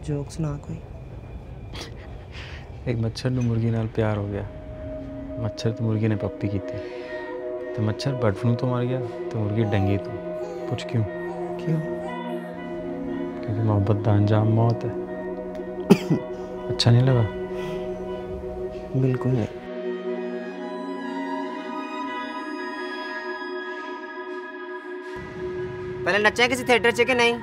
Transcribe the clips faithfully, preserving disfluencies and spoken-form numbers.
Joke सुना कोई। एक मच्छर नूं मुर्गी नाल प्यार हो गया। मच्छर ते मुर्गी ने पप्पी की थी तो मच्छर बर्ड फ्लू तो मर गया तो मुर्गी डंगी तो। पूछ क्यों? क्यों? क्योंकि मोहब्बत दा अंजाम मौत है। अच्छा नहीं लगा? बिल्कुल नहीं। पहले नचे किसी थिएटर च कि नहीं?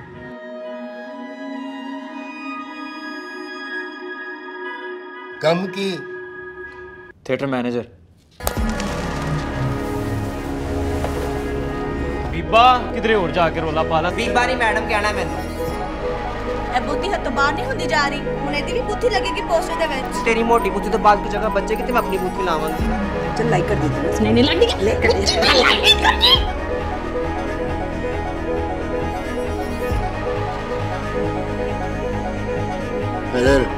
कम की थिएटर मैनेजर। बीबा किधरे और जाके रोला पाला। बीबा नहीं मैडम कहना मैनू। ए बुद्धि हत्थों बाहर नहीं होंदी जा रही। हुण एदी भी बुद्धि लगेगी पोस्टर दे विच। तेरी मोटी बुद्धि तो बाल की जगह बचेगी ते मैं अपनी बुद्धि लावांगी। चल लाइक कर दी नहीं नहीं लग गई लाइक कर दी लाइक कर दी। हेलो